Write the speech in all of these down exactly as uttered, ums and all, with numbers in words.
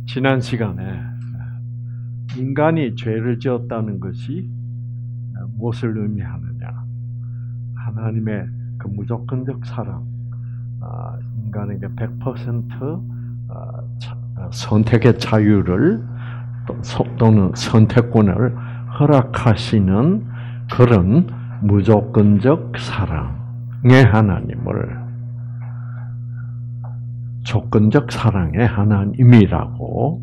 지난 시간에 인간이 죄를 지었다는 것이 무엇을 의미하느냐? 하나님의 그 무조건적 사랑, 인간에게 백 퍼센트 선택의 자유를 또는 선택권을 허락하시는 그런 무조건적 사랑의 하나님을 조건적 사랑의 하나님이라고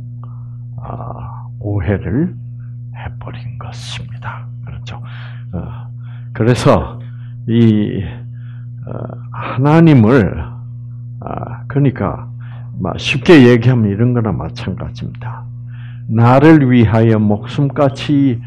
오해를 해버린 것입니다. 그렇죠? 그래서 이 하나님을 그러니까 쉽게 얘기하면 이런 거나 마찬가지입니다. 나를 위하여 목숨까지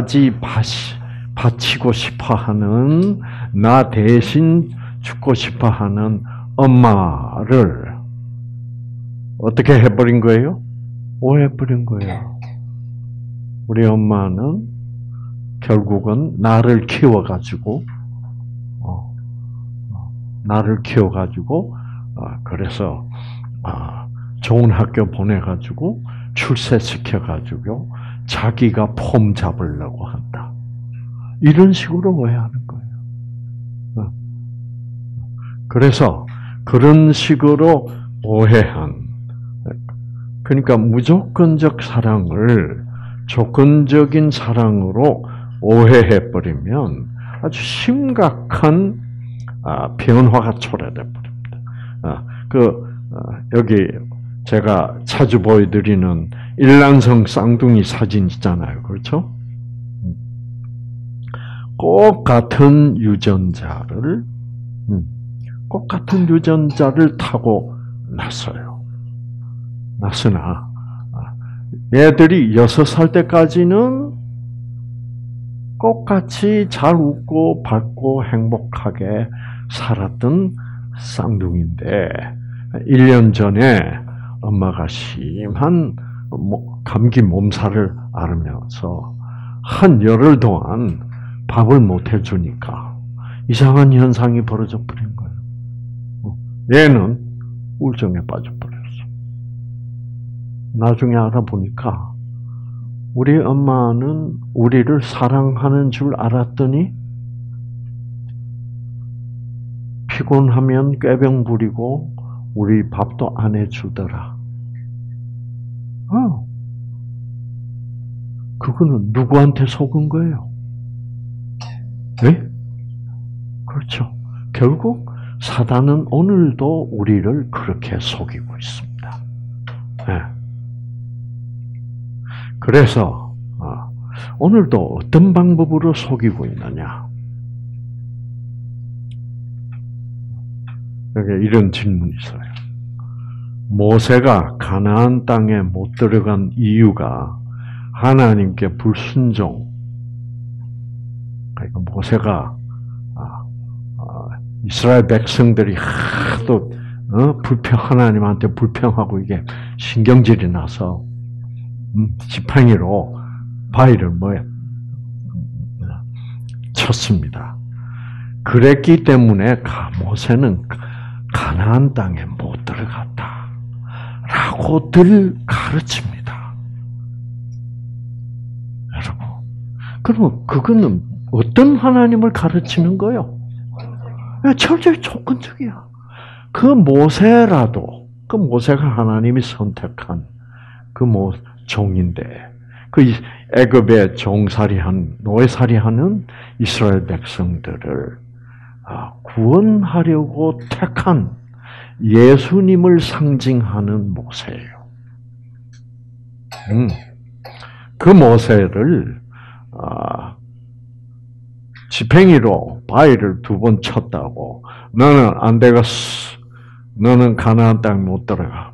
바치고 싶어하는, 나 대신 죽고 싶어하는 엄마를 어떻게 해버린 거예요? 오해해버린 거예요. 우리 엄마는 결국은 나를 키워가지고, 어, 나를 키워가지고, 어, 그래서 어, 좋은 학교 보내가지고 출세시켜가지고 자기가 폼 잡으려고 한다. 이런 식으로 오해하는 거예요. 어. 그래서 그런 식으로 오해한, 그러니까 무조건적 사랑을 조건적인 사랑으로 오해해버리면 아주 심각한 변화가 초래돼버립니다. 그 여기 제가 자주 보여드리는 일란성 쌍둥이 사진 있잖아요, 그렇죠? 꼭 같은 유전자를 꼭 같은 유전자를 타고 났어요. 났으나 얘들이 여섯 살 때까지는 똑같이 잘 웃고 밝고 행복하게 살았던 쌍둥이인데 일 년 전에 엄마가 심한 감기 몸살을 앓으면서 한 열흘 동안 밥을 못 해주니까 이상한 현상이 벌어져 버린 거예요. 얘는 우울증에 빠져버렸어. 나중에 알아보니까 우리 엄마는 우리를 사랑하는 줄 알았더니 피곤하면 꾀병 부리고 우리 밥도 안 해주더라. 어. 그거는 누구한테 속은 거예요? 네? 그렇죠. 결국 사단은 오늘도 우리를 그렇게 속이고 있습니다. 네. 그래서 오늘도 어떤 방법으로 속이고 있느냐? 여기 이런 질문이 있어요. 모세가 가나안 땅에 못 들어간 이유가 하나님께 불순종. 그러니까 모세가 이스라엘 백성들이 하도 불평 하나님한테 불평하고 이게 신경질이 나서 지팡이로 바위를 뭐야 쳤습니다. 그랬기 때문에 모세는 가나안 땅에 못 들어갔다라고들 가르칩니다. 여러분, 그럼 그거는 어떤 하나님을 가르치는 거요? 철저히 조건적이야. 그 모세라도 그 모세가 하나님이 선택한 그 모 종인데 그 애굽에 종살이한 노예살이하는 이스라엘 백성들을 구원하려고 택한 예수님을 상징하는 모세예요. 음, 그 모세를 지팽이로 바위를 두 번 쳤다고 너는 안 되겠어. 너는 가나안 땅 못 들어가.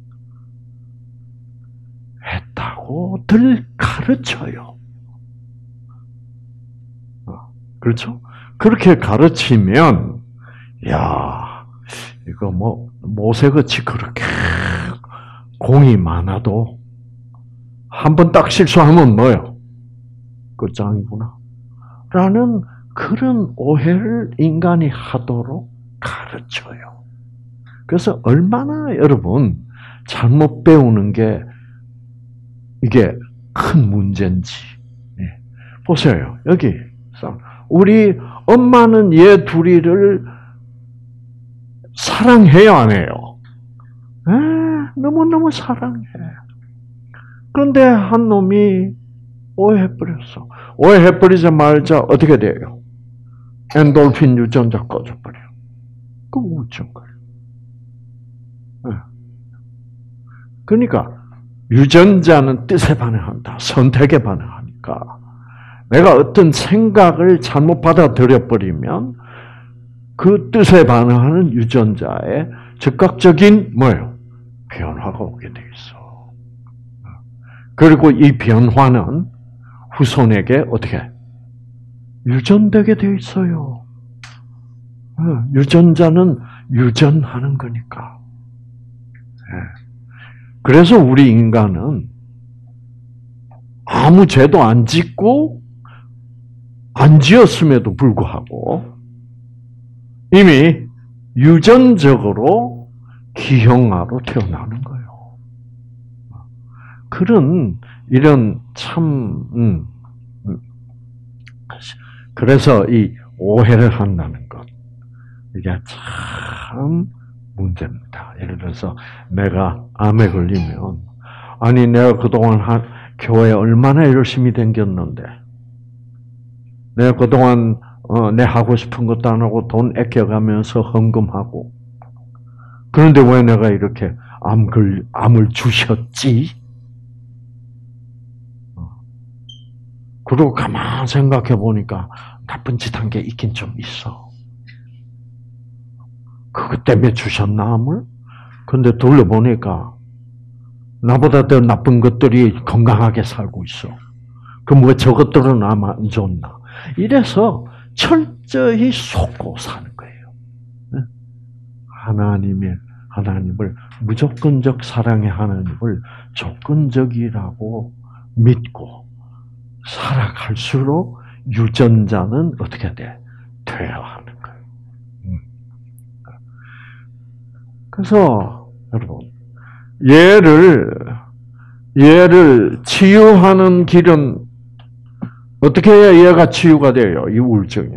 했다고들 가르쳐요. 그렇죠? 그렇게 가르치면, 야, 이거 뭐, 모세같이 그렇게 공이 많아도, 한 번 딱 실수하면 뭐요? 끝장이구나. 라는 그런 오해를 인간이 하도록 가르쳐요. 그래서 얼마나 여러분, 잘못 배우는 게 이게 큰 문제인지. 예. 보세요. 여기 우리 엄마는 얘 둘이를 사랑해요, 안 해요? 에, 너무너무 사랑해. 그런데 한 놈이 오해해버렸어. 오해해버리자마자 어떻게 돼요? 엔돌핀 유전자 꺼져버려. 그 우울증 걸려. 그러니까 유전자는 뜻에 반응한다. 선택에 반응하니까 내가 어떤 생각을 잘못 받아들여 버리면 그 뜻에 반응하는 유전자의 즉각적인 뭐예요? 변화가 오게 돼 있어. 그리고 이 변화는 후손에게 어떻게 유전되게 돼 있어요. 유전자는 유전하는 거니까. 그래서 우리 인간은 아무 죄도 안 짓고 안 지었음에도 불구하고 이미 유전적으로 기형아로 태어나는 거예요. 그런 이런 참 음, 음. 그래서 이 오해를 한다는 것 이게 참 문제입니다. 예를 들어서 내가 암에 걸리면 아니 내가 그동안 한 교회에 얼마나 열심히 다녔는데 내가 그동안 어, 내 하고 싶은 것도 안 하고 돈 아껴가면서 헌금하고 그런데 왜 내가 이렇게 암 걸, 암을 주셨지? 그리고 가만 생각해 보니까 나쁜 짓 한 게 있긴 좀 있어. 그것 때문에 주셨나, 암을? 근데 둘러보니까 나보다 더 나쁜 것들이 건강하게 살고 있어. 그럼 왜 저것들은 암 안 줬나? 이래서 철저히 속고 사는 거예요. 하나님의, 하나님을, 무조건적 사랑의 하나님을 조건적이라고 믿고 살아갈수록 유전자는 어떻게 돼? 퇴화하는 거예요. 그래서 여러분 얘를 얘를 치유하는 길은 어떻게 해야 얘가 치유가 돼요? 이 우울증이.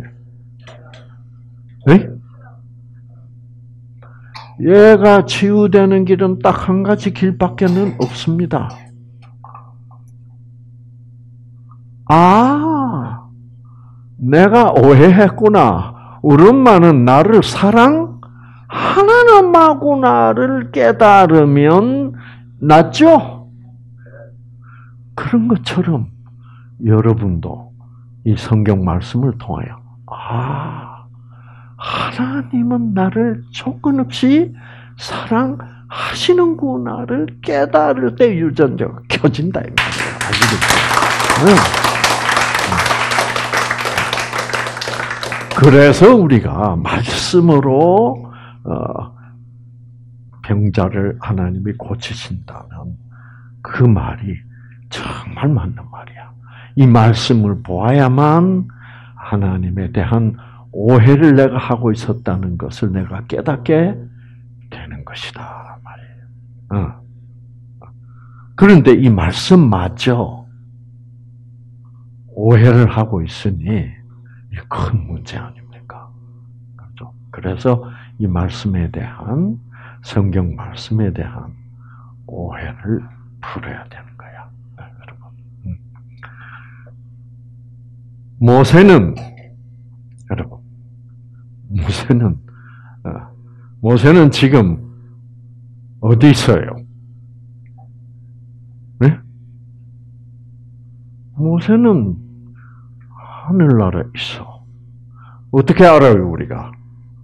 네? 얘가 치유되는 길은 딱 한 가지 길밖에는 없습니다. 아, 내가 오해했구나. 우리 엄마는 나를 사랑하는 엄마구나를 깨달으면 낫죠? 그런 것처럼 여러분도 이 성경 말씀을 통하여 아, 하나님은 나를 조건 없이 사랑하시는구나를 깨달을 때 유전자가 켜진다 이 말이에요. 아시겠죠? 그래서 우리가 말씀으로 병자를 하나님이 고치신다면 그 말이 정말 맞는 말이야. 이 말씀을 보아야만 하나님에 대한 오해를 내가 하고 있었다는 것을 내가 깨닫게 되는 것이다 말이에요. 그런데 이 말씀마저 오해를 하고 있으니 큰 문제 아닙니까? 그렇죠? 그래서 이 말씀에 대한 성경 말씀에 대한 오해를 풀어야 되는 거야, 여러분. 모세는 여러분, 모세는 모세는 지금 어디 있어요? 네? 모세는 하늘나라에 있어. 어떻게 알아요, 우리가?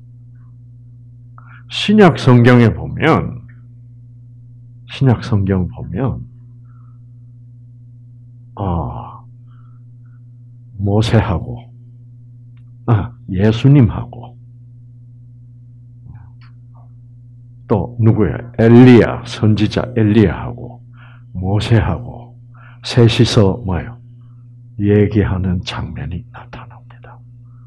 신약 성경에 보면, 신약 성경 보면, 아, 모세하고, 아, 예수님하고, 또 누구야? 엘리야, 선지자 엘리야하고, 모세하고, 셋이서 뭐예요? 얘기하는 장면이 나타납니다.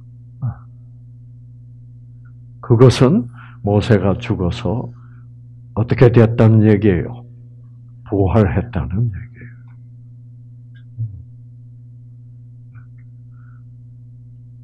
그것은 모세가 죽어서 어떻게 됐다는 얘기예요? 부활했다는 얘기예요.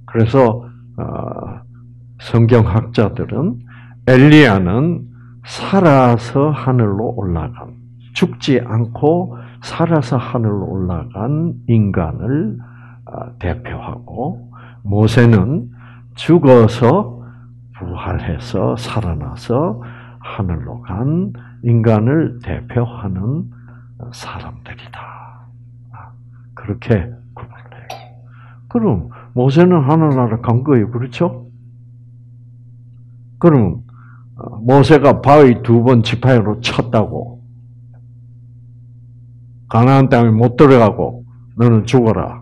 그래서 어, 성경학자들은 엘리야는 살아서 하늘로 올라간, 죽지 않고 살아서 하늘로 올라간 인간을 대표하고, 모세는 죽어서 부활해서 살아나서 하늘로 간 인간을 대표하는 사람들이다. 그렇게 구분을 해요. 그럼 모세는 하늘나라 간 거예요. 그렇죠? 그럼 모세가 바위 두 번 지팡이로 쳤다고 가나안 땅에 못 들어가고 너는 죽어라.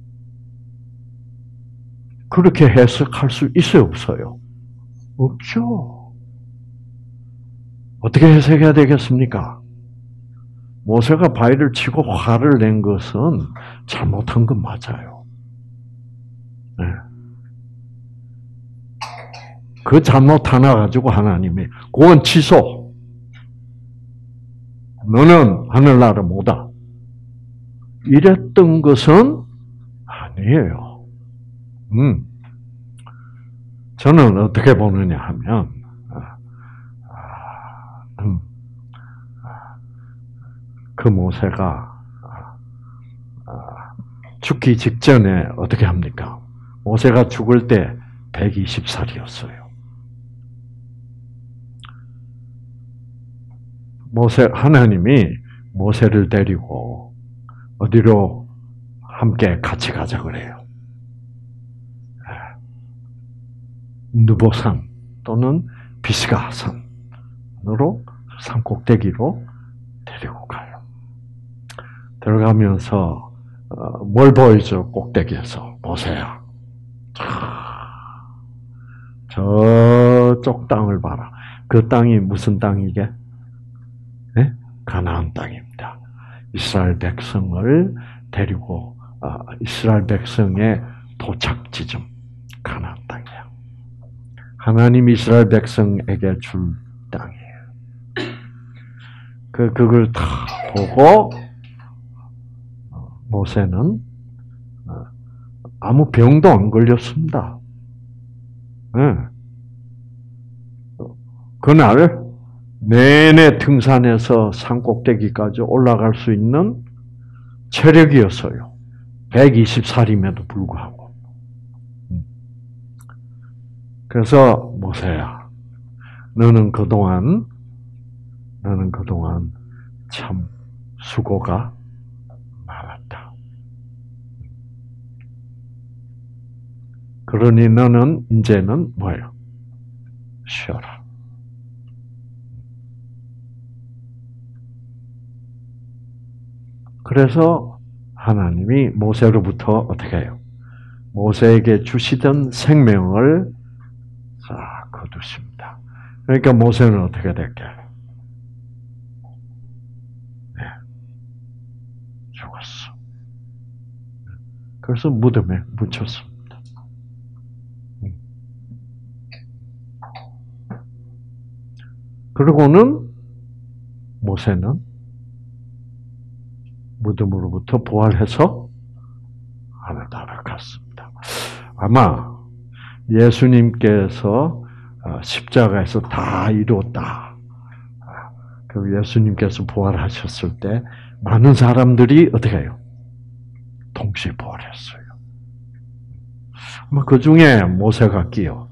그렇게 해석할 수 있어요, 없어요? 없죠. 어떻게 해석해야 되겠습니까? 모세가 바위를 치고 화를 낸 것은 잘못한 건 맞아요. 네. 그 잘못 하나 가지고 하나님이 구원 취소. 너는 하늘나라 못와. 이랬던 것은 아니에요. 음. 저는 어떻게 보느냐 하면, 음, 그 모세가 죽기 직전에 어떻게 합니까? 모세가 죽을 때 백이십 살이었어요. 모세, 하나님이 모세를 데리고 어디로 함께 같이 가자 그래요. 느보산 또는 비스가산으로 산 꼭대기로 데리고 가요. 들어가면서 뭘 보여줘? 꼭대기에서 모세야. 저쪽 땅을 봐라. 그 땅이 무슨 땅이게? 네? 가나안 땅입니다. 이스라엘 백성을 데리고 이스라엘 백성의 도착 지점 가나안 땅이야. 하나님 이스라엘 백성에게 줄 땅이에요. 그 그걸 다 보고 모세는 아무 병도 안 걸렸습니다. 네. 그날 내내 등산에서 산 꼭대기까지 올라갈 수 있는 체력이었어요. 백이십 살임에도 불구하고. 그래서 모세야, 너는 그동안 너는 그동안 참 수고가 많았다. 그러니 너는 이제는 뭐예요? 쉬어라. 그래서 하나님이 모세로부터 어떻게 해요? 모세에게 주시던 생명을 싹 거두십니다. 그러니까 모세는 어떻게 될까요? 네. 죽었어. 그래서 무덤에 묻혔습니다. 그리고는 모세는 무덤으로부터 부활해서 하늘나라에 갔습니다. 아마 예수님께서 십자가에서 다 이루었다. 그 예수님께서 부활하셨을 때 많은 사람들이 어떻게 해요? 동시에 부활했어요. 아마 그 중에 모세가 끼어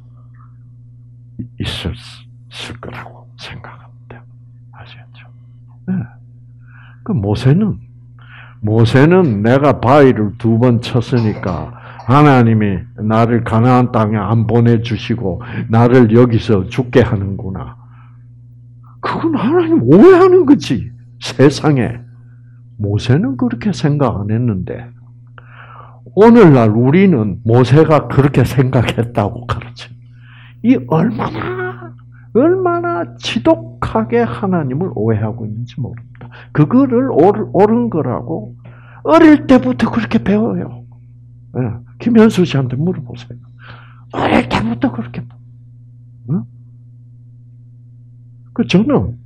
있을 거라고 생각합니다. 아시겠죠? 네. 그 모세는 모세는 내가 바위를 두 번 쳤으니까 하나님이 나를 가나안 땅에 안 보내주시고 나를 여기서 죽게 하는구나. 그건 하나님 오해하는 거지. 세상에. 모세는 그렇게 생각 안 했는데 오늘날 우리는 모세가 그렇게 생각했다고 가르쳐. 이 얼마나 얼마나 지독하게 하나님을 오해하고 있는지 모릅니다. 그거를 옳은 거라고 어릴 때부터 그렇게 배워요. 김현수 씨한테 물어보세요. 어릴 때부터 그렇게. 응? 그 저는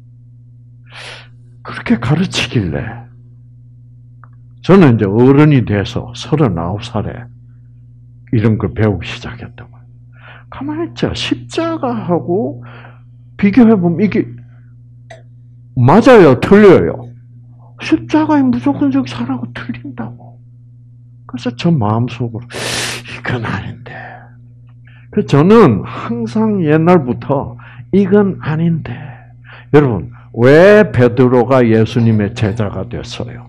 그렇게 가르치길래 저는 이제 어른이 돼서 서른아홉 살에 이런 걸 배우기 시작했단 말이에요. 가만히 있자. 십자가하고 비교해보면 이게 맞아요? 틀려요? 십자가의 무조건적 사랑하고 틀린다고. 그래서 저 마음속으로 이건 아닌데. 그래서 저는 항상 옛날부터 이건 아닌데. 여러분, 왜 베드로가 예수님의 제자가 됐어요?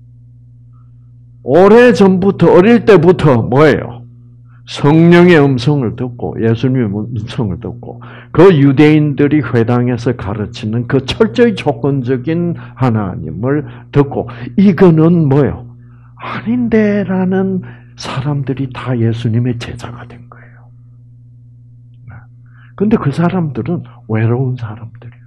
오래전부터, 어릴 때부터 뭐예요? 성령의 음성을 듣고, 예수님의 음성을 듣고, 그 유대인들이 회당에서 가르치는 그 철저히 조건적인 하나님을 듣고, 이거는 뭐예요? 아닌데라는 사람들이 다 예수님의 제자가 된 거예요. 근데 그 사람들은 외로운 사람들이에요.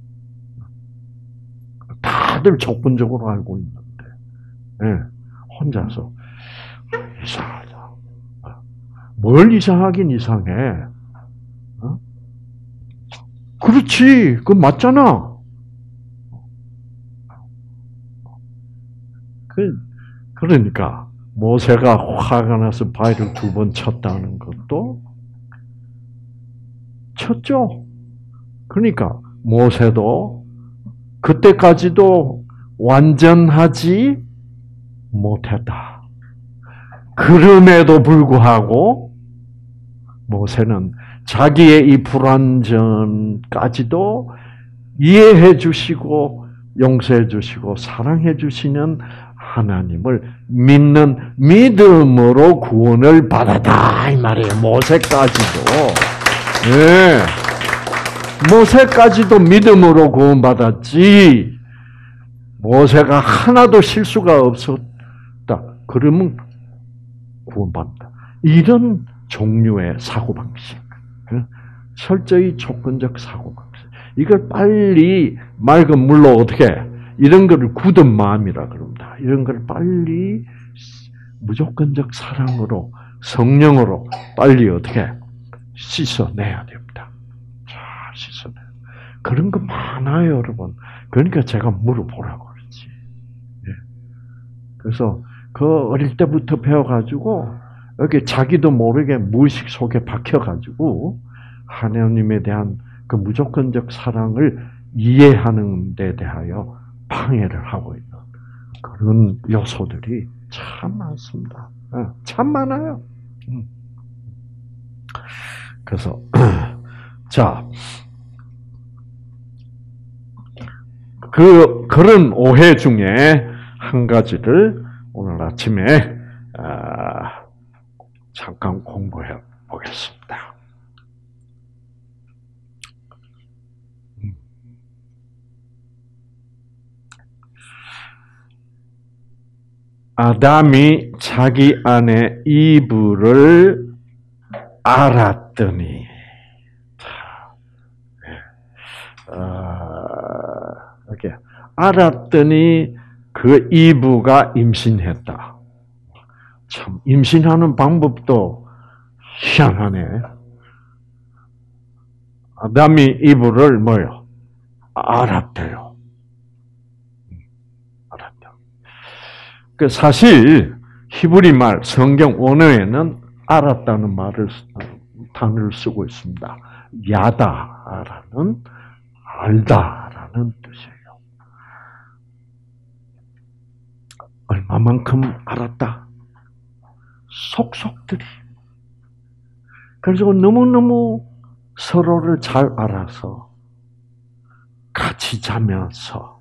다들 조건적으로 알고 있는데, 네, 혼자서 이상하다. 뭘 이상하긴 이상해. 어? 그렇지, 그거 맞잖아. 그, 그러니까 모세가 화가 나서 바위를 두 번 쳤다는 것도 쳤죠. 그러니까 모세도 그때까지도 완전하지 못했다. 그럼에도 불구하고 모세는 자기의 이 불완전까지도 이해해 주시고 용서해 주시고 사랑해 주시는 하나님을 믿는 믿음으로 구원을 받았다 이 말이에요. 모세까지도. 네. 모세까지도 믿음으로 구원받았지. 모세가 하나도 실수가 없었다. 그러면 구원받는다. 이런 종류의 사고방식. 철저히 조건적 사고방식. 이걸 빨리 맑은 물로 어떻게, 이런 거를 굳은 마음이라 그럽니다. 이런 걸 빨리 무조건적 사랑으로, 성령으로 빨리 어떻게 씻어내야 됩니다. 잘 씻어내야. 그런 거 많아요, 여러분. 그러니까 제가 물어보라고 그러지. 그래서 그 어릴 때부터 배워가지고 여기 자기도 모르게 무의식 속에 박혀가지고 하나님에 대한 그 무조건적 사랑을 이해하는 데 대하여 방해를 하고 있는 그런 요소들이 참 많습니다. 참 많아요. 그래서 자, 그 그런 오해 중에 한 가지를 오늘 아침에 아, 잠깐 공부해 보겠습니다. 아담이 자기 아내 이브를 알았더니, 아, 이렇게 알았더니 그 이브가 임신했다. 참 임신하는 방법도 희한하네. 아담이 이브를 뭐요? 알았대요. 그 사실 히브리 말 성경 원어에는 알았다는 말을 단어를 쓰고 있습니다. 야다라는 알다라는 뜻이에요. 얼마만큼 알았다? 속속들이. 그래서 너무너무 서로를 잘 알아서 같이 자면서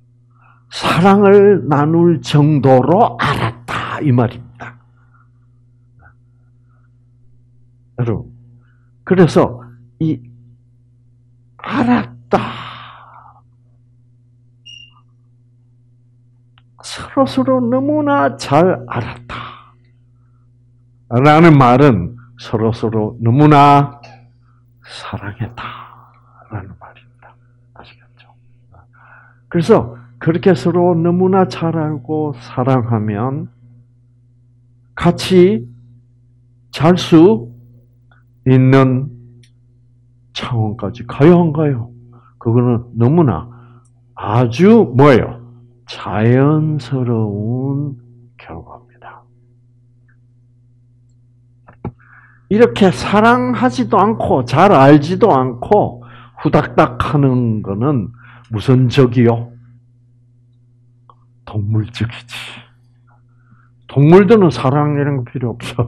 사랑을 나눌 정도로 알았다 이 말입니다. 여러분, 그래서 이 알았다, 서로 서로 너무나 잘 알았다 라는 말은 서로 서로 너무나 사랑했다라는 말입니다. 아시겠죠? 그래서 그렇게 서로 너무나 잘 알고 사랑하면 같이 잘 수 있는 차원까지 가요, 안 가요? 그거는 너무나 아주 뭐예요? 자연스러운 결과입니다. 이렇게 사랑하지도 않고 잘 알지도 않고 후닥닥 하는 거는 무슨 적이요? 동물적이지. 동물들은 사랑 이런 거 필요 없어.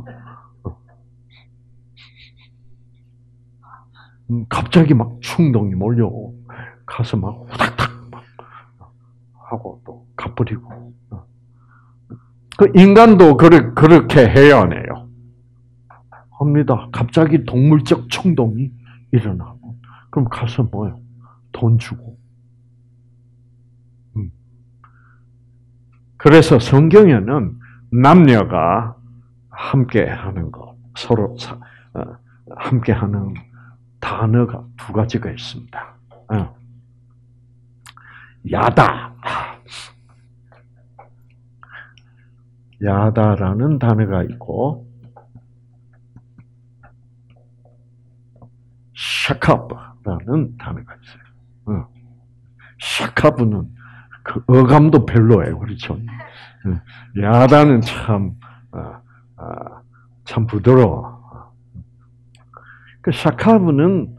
갑자기 막 충동이 몰려 가서 막 후닥닥 막 하고 또 가버리고. 그 인간도 그렇게 그렇게 해야 해요. 합니다. 갑자기 동물적 충동이 일어나고 그럼 가서 뭐요? 돈 주고. 음. 그래서 성경에는 남녀가 함께 하는 것, 서로 사, 어, 함께 하는 단어가 두 가지가 있습니다. 어. 야다. 야다라는 단어가 있고, 샤카브라는 단어가 있어요. 어. 샤카브는 그 어감도 별로예요. 그렇죠? 야다는 참, 어, 어, 참 부드러워. 그 샤카브는,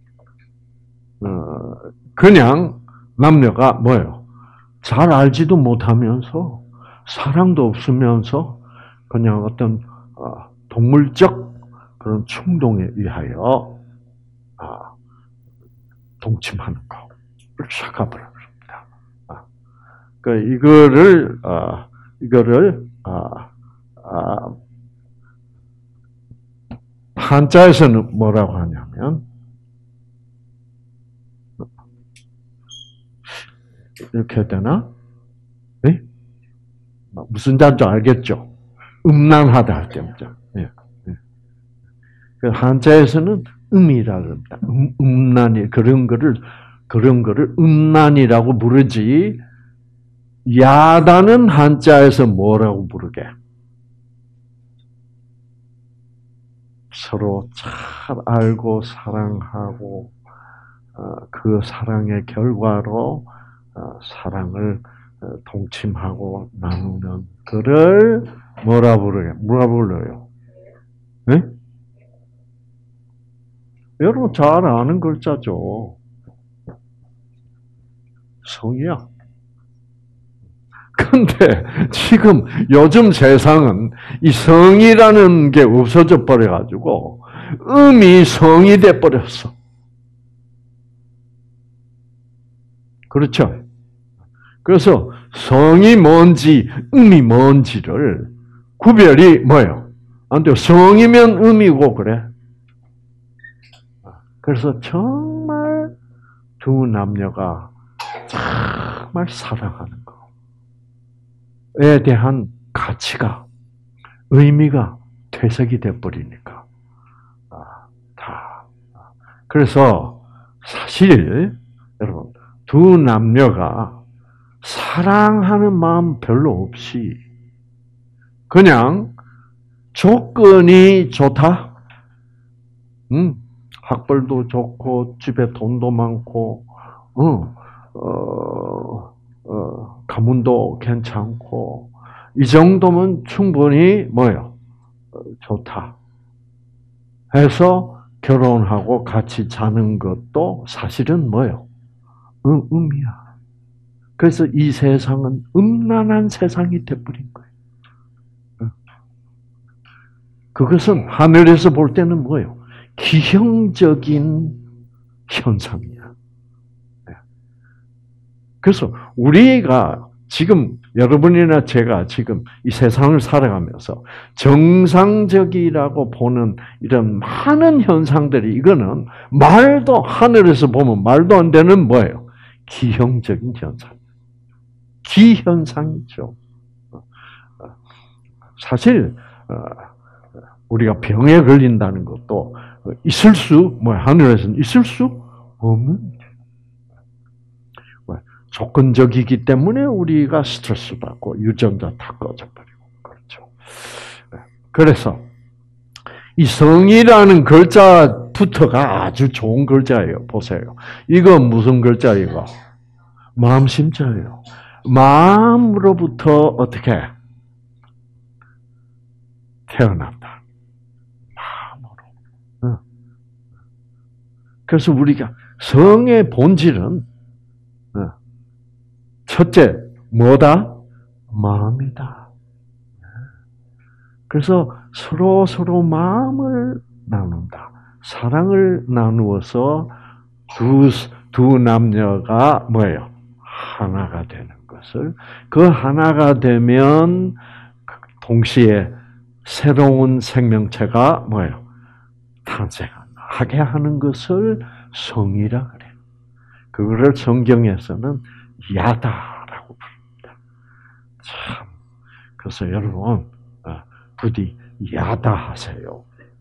어, 그냥 남녀가 뭐예요? 잘 알지도 못하면서, 사랑도 없으면서, 그냥 어떤, 어, 동물적 그런 충동에 의하여, 아, 동침하는 거. 샤카브라고 합니다. 아, 그, 이거를, 아, 이거를, 아, 아, 한자에서는 뭐라고 하냐면, 이렇게 해야 되나? 네? 무슨 자인지 알겠죠? 음란하다 할 때입니다. 네. 네. 그 한자에서는 음이라고 합니다. 음, 음란이, 그런 거를, 그런 거를 음란이라고 부르지, 야다는 한자에서 뭐라고 부르게? 서로 잘 알고 사랑하고 그 사랑의 결과로 사랑을 동침하고 나누는 그를 뭐라 부르게? 뭐라 불러요? 네? 여러분 잘 아는 글자죠. 성이야. 근데 지금 요즘 세상은 이 성이라는 게 없어져 버려가지고 음이 성이 돼 버렸어. 그렇죠? 그래서 성이 뭔지 음이 뭔지를 구별이 뭐예요? 안 돼요. 성이면 음이고 그래. 그래서 정말 두 남녀가 정말 사랑하는 거에 대한 가치가, 의미가 퇴색이 돼버리니까. 다. 그래서 사실 여러분 두 남녀가 사랑하는 마음 별로 없이 그냥 조건이 좋다. 음, 학벌도 좋고 집에 돈도 많고, 어, 어, 어, 가문도 괜찮고 이 정도면 충분히 뭐요? 어, 좋다. 해서 결혼하고 같이 자는 것도 사실은 뭐요? 음, 음이야. 그래서 이 세상은 음란한 세상이 돼버린 거예요. 그것은 하늘에서 볼 때는 뭐예요? 기형적인 현상이야. 그래서 우리가 지금 여러분이나 제가 지금 이 세상을 살아가면서 정상적이라고 보는 이런 많은 현상들이 이거는 말도 하늘에서 보면 말도 안 되는 뭐예요? 기형적인 현상. 기현상이죠. 사실 우리가 병에 걸린다는 것도 있을 수, 뭐 하늘에서는 있을 수 없는 조건적이기 때문에 우리가 스트레스 받고 유전자 다 꺼져버리고 그렇죠. 그래서 이 성이라는 글자부터가 아주 좋은 글자예요. 보세요. 이거 무슨 글자예요? 마음 심자예요. 마음으로부터 어떻게 태어난다. 그래서 우리가 성의 본질은 첫째 뭐다? 마음이다. 그래서 서로 서로 마음을 나눈다. 사랑을 나누어서 두, 두 남녀가 뭐예요? 하나가 되는 것을. 그 하나가 되면 동시에 새로운 생명체가 뭐예요? 탄생하게 하는 것을 성이라 그래요. 그거를 성경에서는 야다라고 부릅니다. 참. 그래서 여러분, 부디 야다하세요.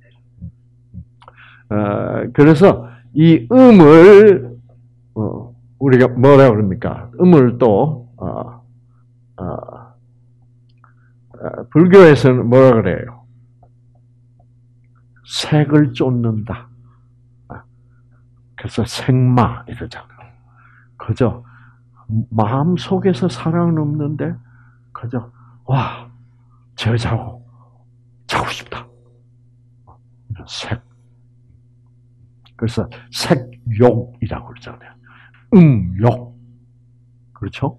그래서 이 음을, 우리가 뭐라 그럽니까? 음을 또, 어, 어, 불교에서는 뭐라 그래요? 색을 쫓는다. 그래서 색마 이러잖아요. 그죠? 마음 속에서 사랑은 없는데, 그죠? 와, 저 자고, 자고 싶다. 색. 그래서 색욕이라고 그러잖아요. 음욕. 그렇죠?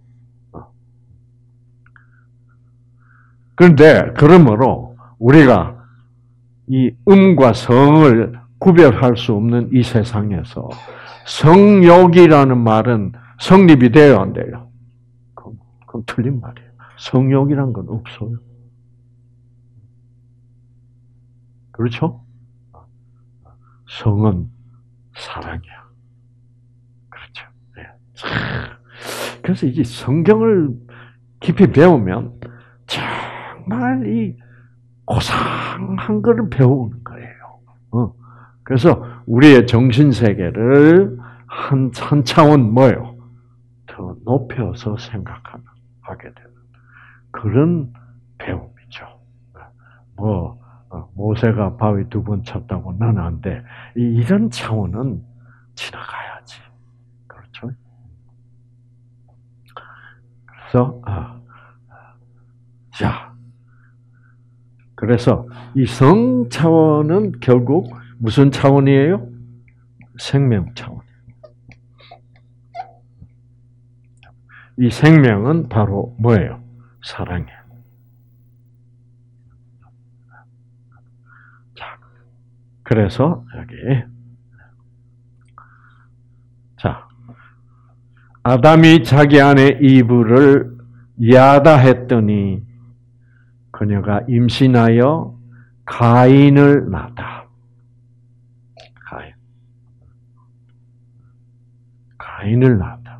그런데, 그러므로, 우리가 이 음과 성을 구별할 수 없는 이 세상에서 성욕이라는 말은 성립이 돼요, 안 돼요? 그건, 그건 틀린 말이에요. 성욕이란 건 없어요. 그렇죠? 성은 사랑이야. 그렇죠. 네. 그래서 이제 성경을 깊이 배우면 정말 이 고상한 것을 배우는 거예요. 그래서 우리의 정신 세계를 한, 한 차원 뭐요? 더 높여서 생각하게 되는 그런 배움이죠. 뭐 모세가 바위 두 번 쳤다고 나는 안 돼. 이런 차원은 지나가야지. 그렇죠? 그래서 아, 자, 그래서 이 성 차원은 결국 무슨 차원이에요? 생명 차원. 이 생명은 바로 뭐예요? 사랑이에요. 자, 그래서 여기 자, 아담이 자기 아내 이브를 야다했더니 그녀가 임신하여 가인을 낳았다. 가인. 가인을 낳았다.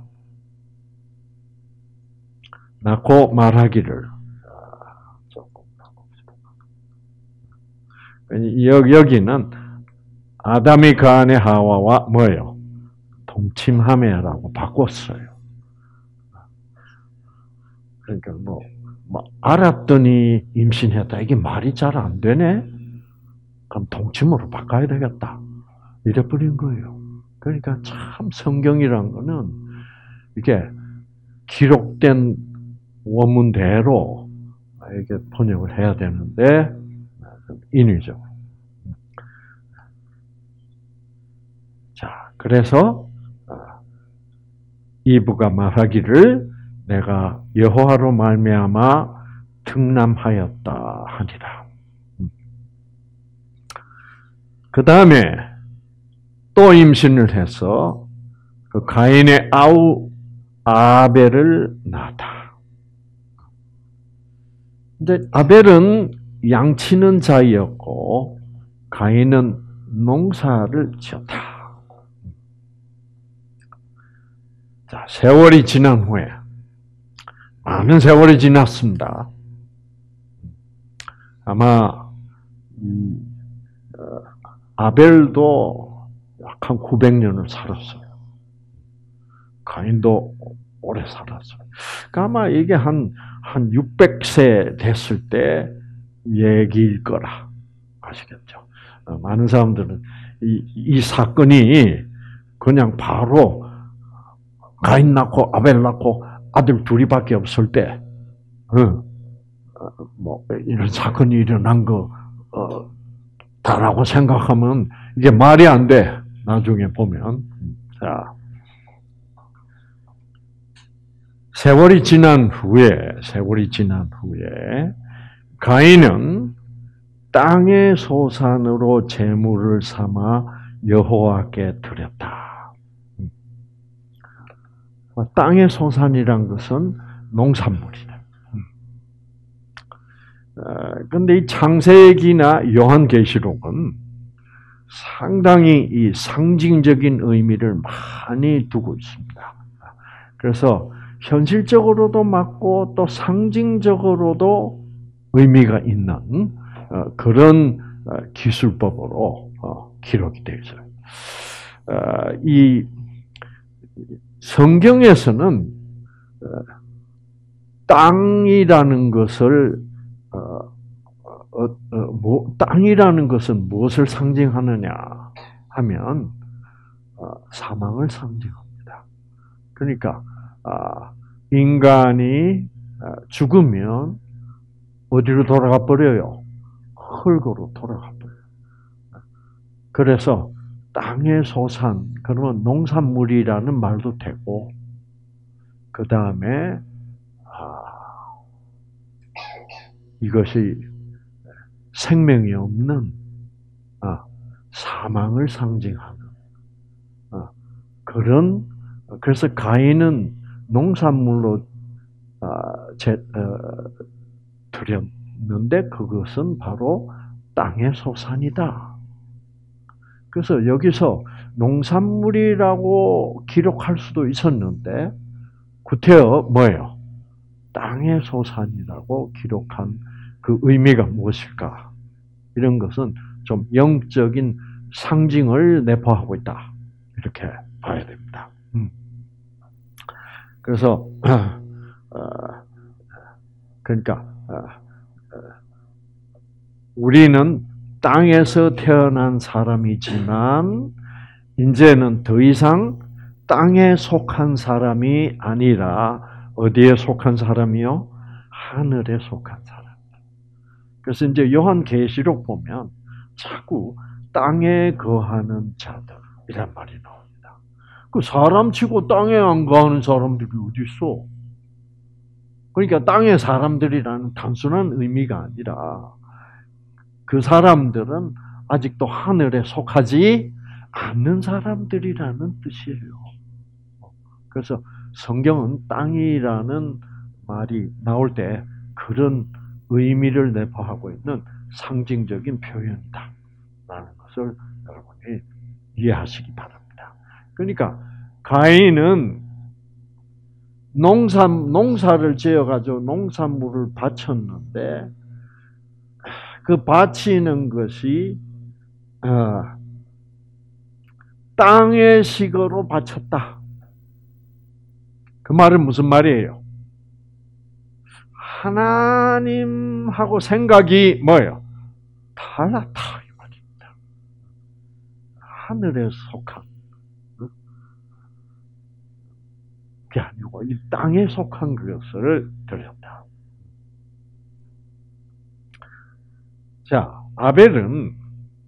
낳고 말하기를 조금 여기는 아담이 그 안에 하와와 뭐예요? 동침하며라고 바꿨어요. 그러니까 뭐, 뭐 알았더니 임신했다. 이게 말이 잘 안 되네. 그럼 동침으로 바꿔야 되겠다. 이래버린 거예요. 그러니까 참 성경이란 거는 이게 기록된 원문대로 이게 번역을 해야 되는데 인위죠. 자, 그래서 이브가 말하기를 내가 여호와로 말미암아 등남하였다 하니라. 그 다음에 또 임신을 해서 그 가인의 아우 아벨을 낳았다. 근데 아벨은 양치는 자이었고 가인은 농사를 지었다. 자, 세월이 지난 후에 많은 세월이 지났습니다. 아마 음, 어, 아벨도 약 한 구백 년을 살았어요. 가인도 오래 살았어요. 그러니까 아마 이게 한, 한 육백 세 됐을 때 얘기일 거라. 아시겠죠? 어, 많은 사람들은 이, 이 사건이 그냥 바로 가인 낳고 아벨 낳고 아들 둘이밖에 없을 때, 어, 뭐, 이런 사건이 일어난 거, 어, 다라고 생각하면 이게 말이 안 돼. 나중에 보면. 자, 세월이 지난 후에, 세월이 지난 후에, 가인은 땅의 소산으로 제물을 삼아 여호와께 드렸다. 땅의 소산이란 것은 농산물이다. 그런데 이 창세기나 요한계시록은 상당히 이 상징적인 의미를 많이 두고 있습니다. 그래서 현실적으로도 맞고 또 상징적으로도 의미가 있는 그런 기술법으로 기록이 되어 있어요. 이 성경에서는 땅이라는 것을 어, 어, 뭐, 땅이라는 것은 무엇을 상징하느냐 하면 어, 사망을 상징합니다. 그러니까 아, 인간이 죽으면 어디로 돌아가 버려요? 흙으로 돌아가 버려요. 그래서 땅의 소산, 그러면 농산물이라는 말도 되고, 그 다음에 아, 이것이 생명이 없는 아, 사망을 상징하는 아, 그런, 그래서 가인은 농산물로 아, 제, 어, 드렸는데 그것은 바로 땅의 소산이다. 그래서 여기서 농산물이라고 기록할 수도 있었는데 구태여 뭐예요? 땅의 소산이라고 기록한 그 의미가 무엇일까? 이런 것은 좀 영적인 상징을 내포하고 있다. 이렇게 봐야 됩니다. 음. 그래서 어, 그러니까 어, 우리는 땅에서 태어난 사람이지만 이제는 더 이상 땅에 속한 사람이 아니라 어디에 속한 사람이요? 하늘에 속한 사람. 그래서 이제 요한계시록 보면 자꾸 땅에 거하는 자들이란 말이 나옵니다. 그 사람치고 땅에 안 거하는 사람들이 어디 있어? 그러니까 땅의 사람들이라는 단순한 의미가 아니라 그 사람들은 아직도 하늘에 속하지 않는 사람들이라는 뜻이에요. 그래서 성경은 땅이라는 말이 나올 때 그런 의미를 내포하고 있는 상징적인 표현이다 라는 것을 여러분이 이해하시기 바랍니다. 그러니까 가인은 농산, 농사를 지어가지고 농산물을 바쳤는데 그 바치는 것이 어, 땅의 식으로 바쳤다. 그 말은 무슨 말이에요? 하나님하고 생각이 뭐예요? 달랐다 이 말입니다. 하늘에 속한 게 아니고 이 땅에 속한 것을 드렸다. 자, 아벨은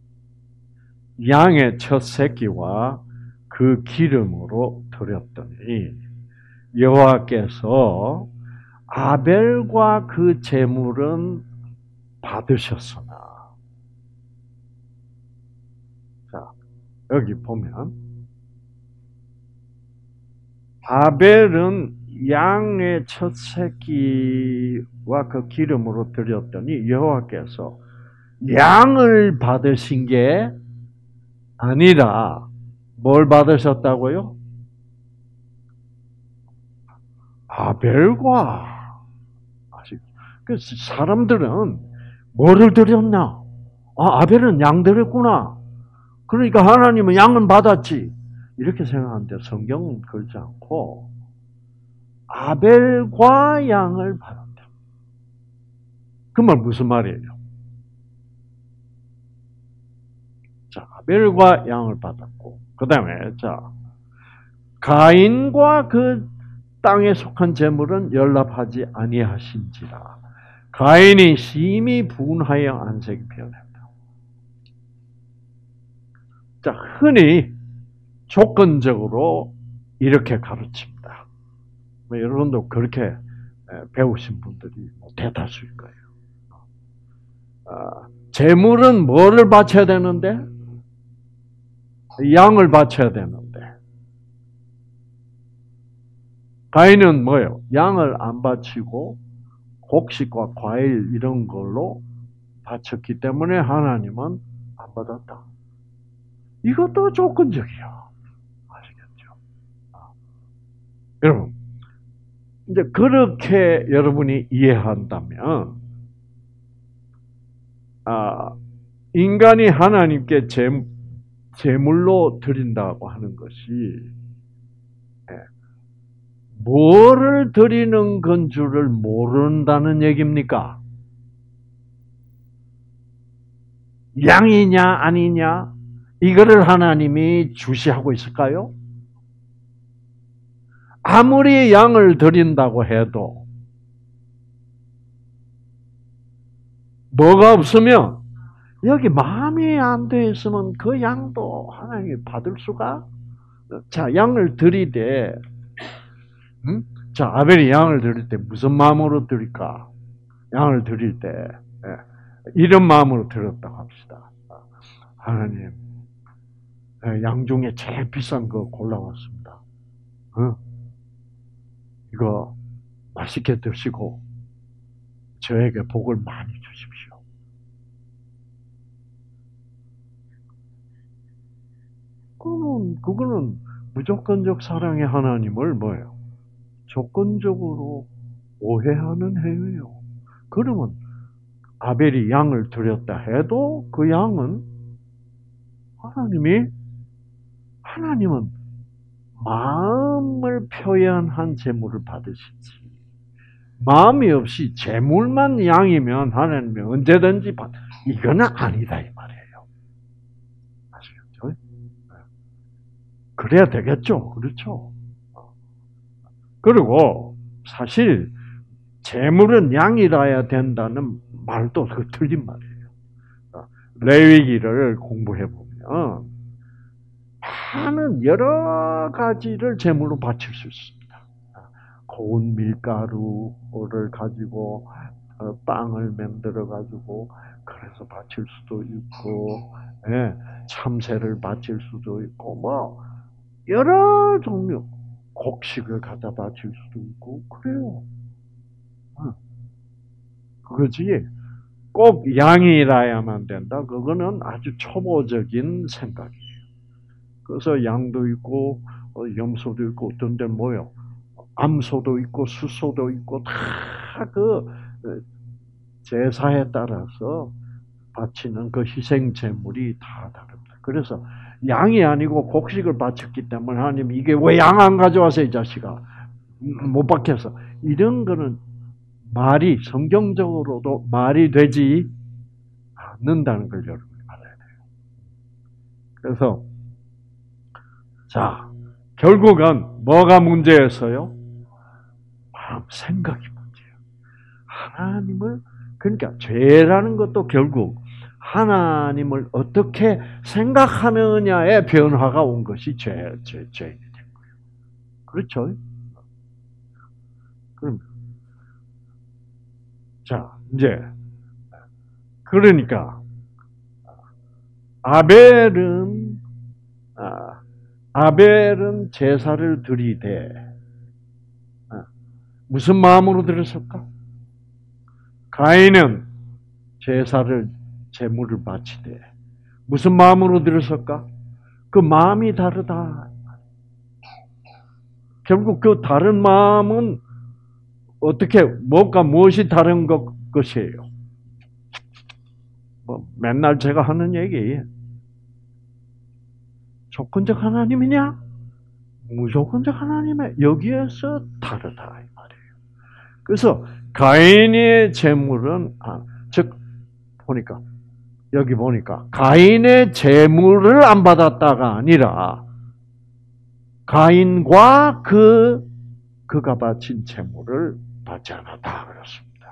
양의 첫 새끼와 그 기름으로 드렸더니 여호와께서 아벨과 그 제물은 받으셨으나, 자, 여기 보면, 아벨은 양의 첫 새끼와 그 기름으로 드렸더니 여호와께서 양을 받으신 게 아니라 뭘 받으셨다고요? 아벨과 그래서 사람들은 뭐를 드렸냐? 아, 아벨은 양 드렸구나. 그러니까 하나님은 양은 받았지. 이렇게 생각하는데 성경은 그렇지 않고 아벨과 양을 받았다. 그 말 무슨 말이에요? 자, 아벨과 양을 받았고 그 다음에 자 가인과 그 땅에 속한 재물은 연락하지 아니하신지라. 가인이 심히 분하여 안색이 변했다. 자, 흔히 조건적으로 이렇게 가르칩니다. 여러분도 그렇게 배우신 분들이 대다수일 거예요. 제물은 뭐를 바쳐야 되는데? 양을 바쳐야 되는데. 가인은 뭐예요? 양을 안 바치고 곡식과 과일 이런 걸로 바쳤기 때문에 하나님은 안 받았다. 이것도 조건적이야. 아시겠죠? 여러분, 이제 그렇게 여러분이 이해한다면, 아, 인간이 하나님께 제, 제물로 드린다고 하는 것이, 뭐를 드리는 건 줄을 모른다는 얘기입니까? 양이냐, 아니냐? 이거를 하나님이 주시하고 있을까요? 아무리 양을 드린다고 해도 뭐가 없으면 여기 마음이 안 돼 있으면 그 양도 하나님이 받을 수가. 자, 양을 드리되, 음? 자, 아벨이 양을 드릴 때 무슨 마음으로 드릴까? 양을 드릴 때 이런 마음으로 드렸다고 합시다. 하나님, 양 중에 제일 비싼 거 골라왔습니다. 어? 이거 맛있게 드시고 저에게 복을 많이 주십시오. 그거는, 그거는 무조건적 사랑의 하나님을 뭐예요? 조건적으로 오해하는 행위예요. 그러면 아벨이 양을 드렸다 해도 그 양은 하나님이 하나님은 마음을 표현한 제물을 받으시지. 마음이 없이 제물만 양이면 하나님이 언제든지 받. 이거는 아니다 이 말이에요. 아시겠죠? 그래야 되겠죠. 그렇죠? 그리고 사실 제물은 양이라야 된다는 말도 그 틀린 말이에요. 레위기를 공부해 보면 많은 여러 가지를 제물로 바칠 수 있습니다. 고운 밀가루를 가지고 빵을 만들어 가지고 그래서 바칠 수도 있고, 예, 참새를 바칠 수도 있고, 뭐 여러 종류 곡식을 갖다 바칠 수도 있고 그래요. 그거지. 꼭 양이라야만 된다. 그거는 아주 초보적인 생각이에요. 그래서 양도 있고 염소도 있고 어떤 데는 뭐요? 암소도 있고 수소도 있고 다 그 제사에 따라서 바치는 그 희생 제물이 다 다릅니다. 그래서 양이 아니고 곡식을 바쳤기 때문에 하나님 이게 왜 양 안 가져와서 이 자식아 못 박혀서 이런 거는 말이 성경적으로도 말이 되지 않는다는 걸 여러분이 알아야 돼요. 그래서 자 결국은 뭐가 문제였어요? 마음 생각이 문제예요. 하나님을 그러니까 죄라는 것도 결국 하나님을 어떻게 생각하느냐의 변화가 온 것이 죄, 죄, 죄인이 된 거예요. 그렇죠? 그럼 자 이제 그러니까 아벨은 아, 아벨은 제사를 드리되 아, 무슨 마음으로 드렸을까? 가인은 제사를 제물을 바치되 무슨 마음으로 드렸을까? 그 마음이 다르다. 결국 그 다른 마음은 어떻게 뭐가 무엇이 다른 것, 것이에요? 뭐 맨날 제가 하는 얘기. 조건적 하나님이냐? 무조건적 하나님의 여기에서 다르다 이 말이에요. 그래서 가인의 제물은 아, 즉 보니까 여기 보니까 가인의 제물을 안 받았다가 아니라 가인과 그 그가 바친 제물을 받지 않았다 그렇습니다.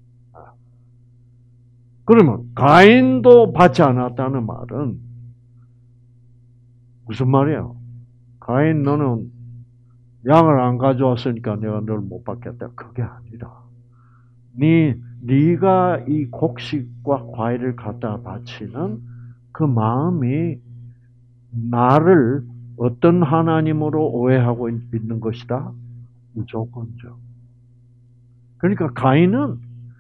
그러면 가인도 받지 않았다는 말은 무슨 말이에요? 가인 너는 양을 안 가져왔으니까 내가 널 못 받겠다. 그게 아니라 네 네가 이 곡식과 과일을 갖다 바치는 그 마음이 나를 어떤 하나님으로 오해하고 있는 것이다? 무조건적. 그러니까 가인은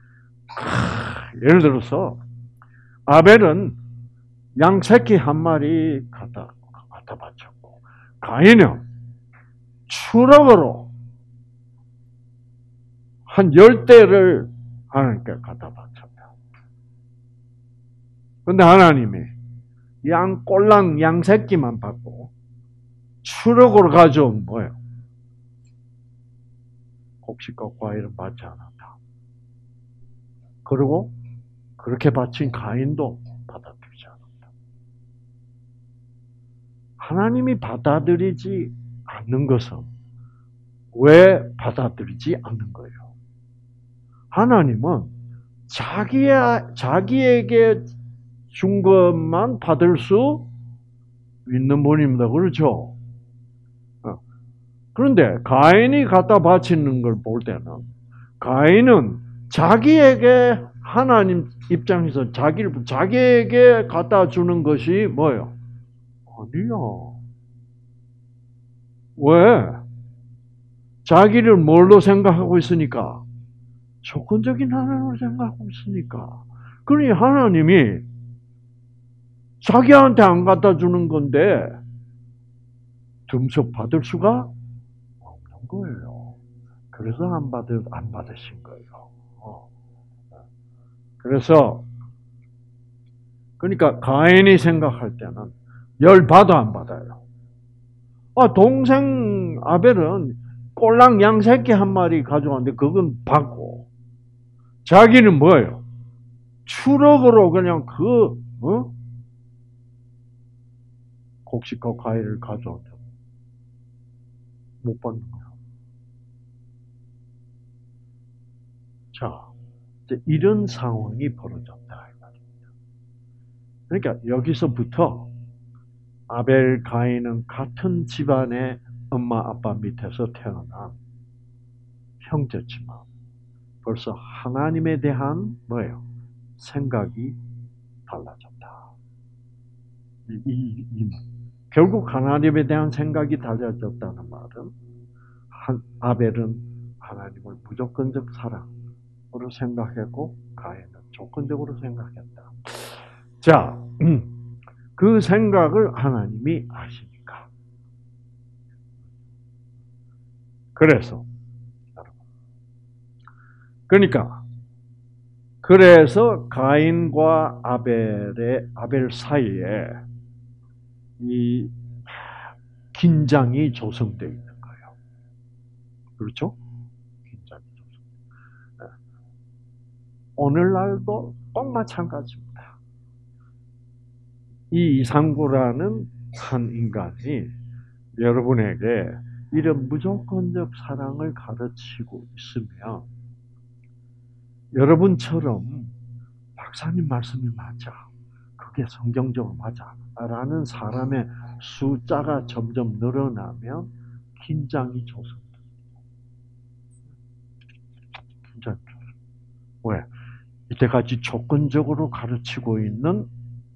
예를 들어서 아벨은 양 새끼 한 마리 갖다 갖다 바쳤고 가인은 추럭으로 한 열 대를 하나님께 갖다 바쳤다. 그런데 하나님이 양 꼴랑 양 새끼만 받고 추럭으로 가져온 거예요. 곡식과 과일은 받지 않았다. 그리고 그렇게 바친 가인도 받아들이지 않았다. 하나님이 받아들이지 않는 것은 왜 받아들이지 않는 거예요? 하나님은 자기, 자기에게 준 것만 받을 수 있는 분입니다. 그렇죠? 그런데 가인이 갖다 바치는 걸 볼 때는 가인은 자기에게 하나님 입장에서 자기를 자기에게 갖다 주는 것이 뭐예요? 아니야. 왜? 자기를 뭘로 생각하고 있으니까? 조건적인 하나님으로 생각하고 있으니까. 그러니 하나님이 자기한테 안 갖다 주는 건데 듬뿍 받을 수가 없는 거예요. 그래서 안 받을 안 받으신 거예요. 어. 그래서 그러니까 가인이 생각할 때는 열 받아 안 받아요. 아 동생 아벨은 꼴랑 양 새끼 한 마리 가져왔는데 그건 받고 자기는 뭐예요? 추럭으로 그냥 그 어? 곡식과 과일을 가져왔다. 못 받는 거야. 자, 이제 이런 상황이 벌어졌다 이 말입니다. 그러니까 여기서부터 아벨, 가인은 같은 집안의 엄마, 아빠 밑에서 태어난 형제지만 벌써 하나님에 대한 뭐예요? 생각이 달라졌다. 이, 이, 이 결국 하나님에 대한 생각이 달라졌다는 말은 한, 아벨은 하나님을 무조건적 사랑으로 생각했고 가인은 조건적으로 생각했다. 자, 그 생각을 하나님이 아시니까. 그래서 그러니까 그래서 가인과 아벨의 아벨 사이에 이 긴장이 조성되어 있는 거예요. 그렇죠? 긴장이 조성. 오늘날도 꼭 마찬가지입니다. 이 이상구라는 한 인간이 여러분에게 이런 무조건적 사랑을 가르치고 있으면 여러분처럼 박사님 말씀이 맞아. 그게 성경적으로 맞아. 라는 사람의 숫자가 점점 늘어나면 긴장이 조성됩니다. 긴장이 조성. 왜? 이때까지 조건적으로 가르치고 있는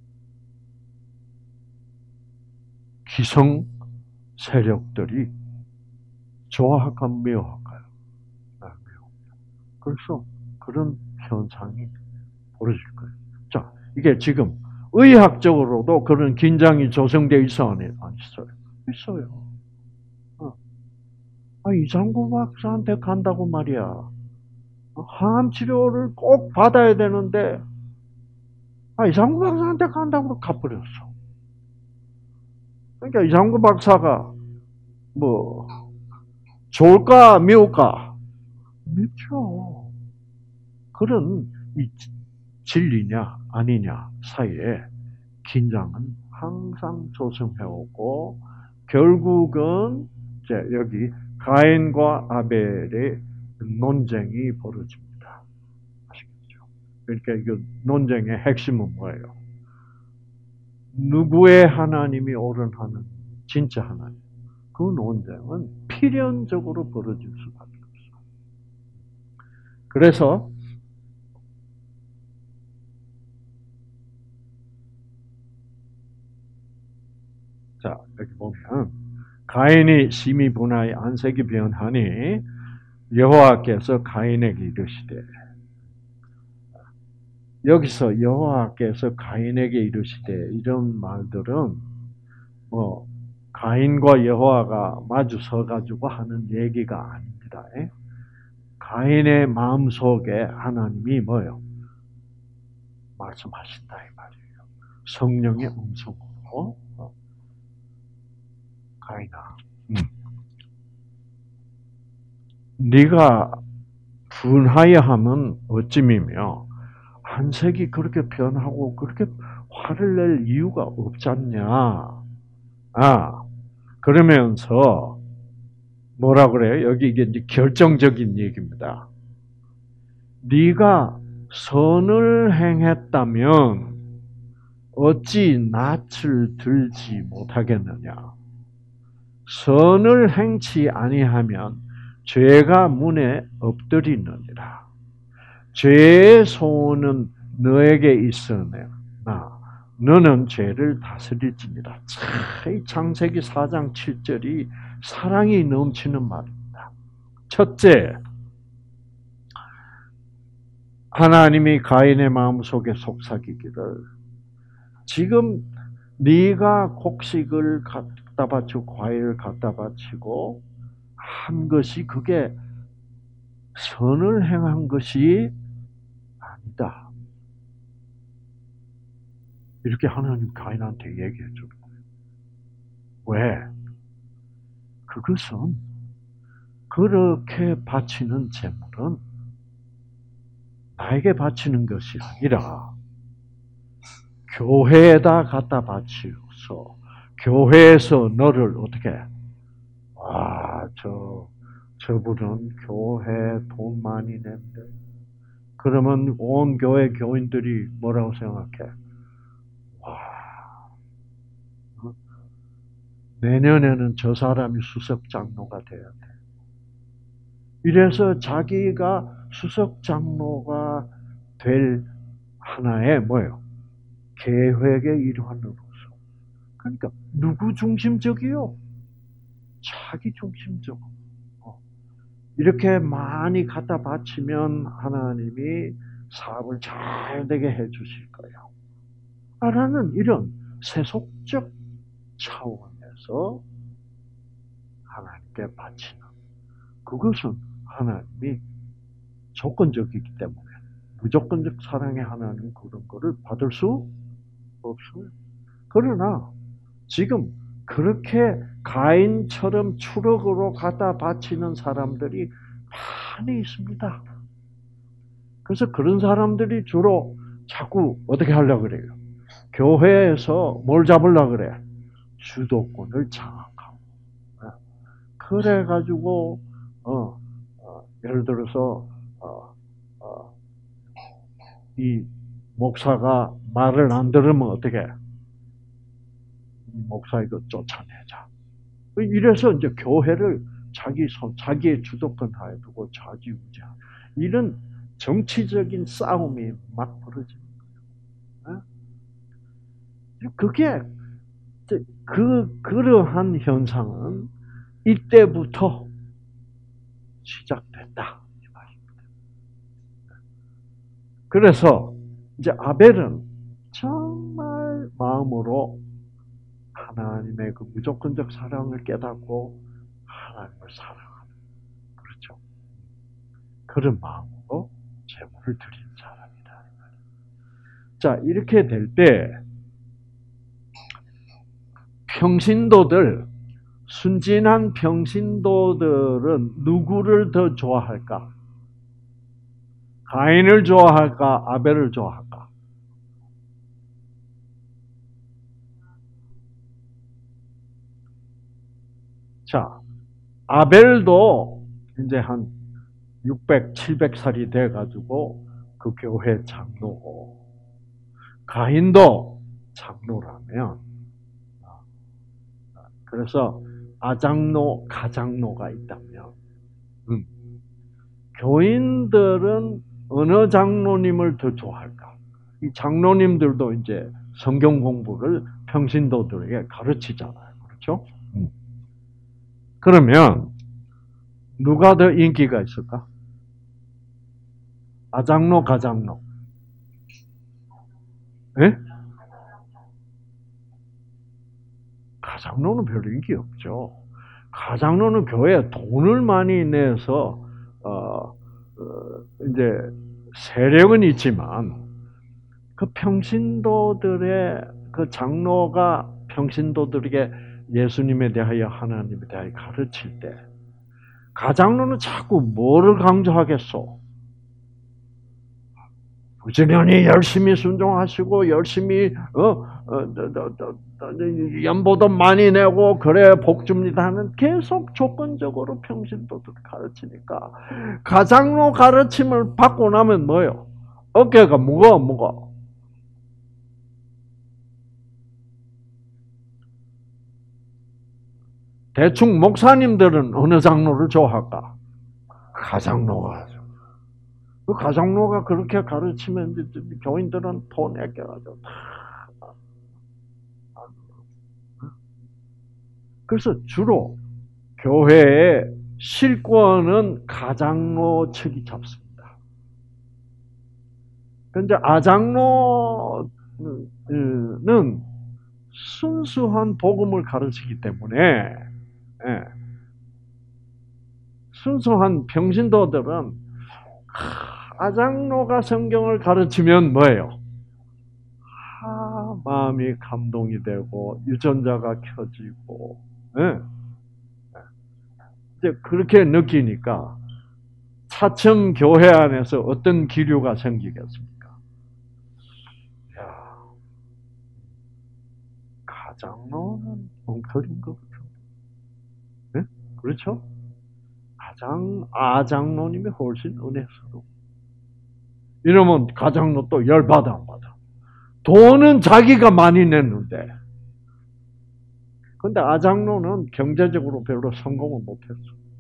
기성 세력들이 좋아할까 미워할까요? 아, 미워합니다. 그래서 그런 현상이 벌어질 거예요. 자, 이게 지금 의학적으로도 그런 긴장이 조성되어 있어, 안 있어요? 있어요. 어. 아, 이상구 박사한테 간다고 말이야. 항암 치료를 꼭 받아야 되는데, 아, 이상구 박사한테 간다고 가버렸어. 그러니까 이상구 박사가 뭐 좋을까 미울까? 밉죠. 그런 이 진리냐 아니냐 사이에 긴장은 항상 조성해오고 결국은 이제 여기 가인과 아벨의 논쟁이 벌어집니다. 아시겠죠? 그러니까 이 논쟁의 핵심은 뭐예요? 누구의 하나님이 옳은 하나님? 진짜 하나님. 그 논쟁은 필연적으로 벌어질 수밖에 없어. 그래서 자 여기 보면 가인이 심히 분하여 안색이 변하니 여호와께서 가인에게 이르시되, 여기서 여호와께서 가인에게 이르시되 이런 말들은 뭐 가인과 여호와가 마주 서 가지고 하는 얘기가 아닙니다. 가인의 마음 속에 하나님이 뭐요? 말씀하신다 이 말이에요. 성령의 음성으로. 가인아, 음. 네가 분하여 하면 어찌미며 한색이 그렇게 변하고 그렇게 화를 낼 이유가 없잖냐. 아, 그러면서 뭐라 그래요? 여기 이게 이제 결정적인 얘기입니다. 네가 선을 행했다면 어찌 낯을 들지 못하겠느냐. 선을 행치 아니하면 죄가 문에 엎드리느니라. 죄의 소원은 너에게 있으나 너는 죄를 다스릴지니라. 참, 창세기 사 장 칠 절이 사랑이 넘치는 말입니다. 첫째, 하나님이 가인의 마음속에 속삭이기를 지금 네가 곡식을 갖다 바치고 과일을 갖다 바치고 한 것이 그게 선을 행한 것이 아니다. 이렇게 하나님 가인한테 얘기해 주는 거예요. 왜? 그것은 그렇게 바치는 제물은 나에게 바치는 것이 아니라 교회에다 갖다 바치어서 교회에서 너를 어떻게 와, 저 저분은 교회 돈 많이 낸대. 그러면 온 교회 교인들이 뭐라고 생각해? 와, 내년에는 저 사람이 수석 장로가 돼야 돼. 이래서 자기가 수석 장로가 될 하나의 뭐예요? 계획의 일환으로서. 그러니까 누구 중심적이요? 자기 중심적. 이렇게 많이 갖다 바치면 하나님이 사업을 잘 되게 해 주실 거예요. 라는 이런 세속적 차원에서 하나님께 바치는 그것은 하나님이 조건적이기 때문에 무조건적 사랑의 하나님은 그런 거를 받을 수 없어요. 그러나 지금 그렇게 가인처럼 추럭으로 갖다 바치는 사람들이 많이 있습니다. 그래서 그런 사람들이 주로 자꾸 어떻게 하려고 그래요? 교회에서 뭘 잡으려고 그래? 주도권을 장악하고. 그래가지고, 어, 어, 예를 들어서, 어, 어, 이 목사가 말을 안 들으면 어떻게 해? 이 목사 이거 쫓아내자. 이래서 이제 교회를 자기 손, 자기의 주도권 하에 두고 좌지우지하는 이런 정치적인 싸움이 막 벌어지는 거예요. 그게 그 그러한 현상은 이때부터 시작됐다 이 말입니다. 그래서 이제 아벨은 정말 마음으로 하나님의 그 무조건적 사랑을 깨닫고 하나님을 사랑하는 그렇죠. 그런 마음으로 제물을 드린 사람이다. 자 이렇게 될 때 평신도들 순진한 평신도들은 누구를 더 좋아할까? 가인을 좋아할까? 아벨을 좋아할까? 자, 아벨도 이제 한 육백, 칠백 살이 돼가지고 그 교회 장로고, 가인도 장로라면, 그래서 아장로, 가장로가 있다면, 음, 교인들은 어느 장로님을 더 좋아할까? 이 장로님들도 이제 성경 공부를 평신도들에게 가르치잖아요. 그렇죠? 음. 그러면 누가 더 인기가 있을까? 아장로, 가장로. 예? 가장로는 별로 인기 없죠. 가장로는 교회에 돈을 많이 내서 어, 어, 이제 세력은 있지만 그 평신도들의 그 장로가 평신도들에게 예수님에 대하여 하나님에 대하여 가르칠 때 가장로는 자꾸 뭐를 강조하겠소? 부지런히 열심히 순종하시고 열심히 어, 어, 더, 더, 더, 더, 연보도 많이 내고 그래 복 줍니다는 계속 조건적으로 평신도들 가르치니까 가장로 가르침을 받고 나면 뭐요? 어깨가 무거워 무거워. 대충 목사님들은 어느 장로를 좋아할까? 가장로가. 그 가장로가 그렇게 가르치면 교인들은 돈 아껴가지고 다. 그래서 주로 교회의 실권은 가장로 측이 잡습니다. 그런데 아장로는 순수한 복음을 가르치기 때문에 예, 순수한 평신도들은 아장로가 성경을 가르치면 뭐예요? 아, 마음이 감동이 되고 유전자가 켜지고 예. 이제 그렇게 느끼니까 차츰 교회 안에서 어떤 기류가 생기겠습니까? 야, 가장로는 엉터리인 것 같은데, 네? 그렇죠? 가장 아장로님이 훨씬 은혜스러워. 이러면 가장로 또 열받아 안 받아? 돈은 자기가 많이 냈는데, 근데 아장로는 경제적으로 별로 성공을 못했어.